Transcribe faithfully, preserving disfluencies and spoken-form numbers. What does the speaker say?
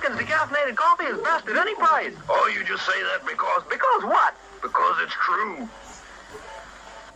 Jenkins, decaffeinated coffee is best at any price. Oh, you just say that because... Because what? Because it's true.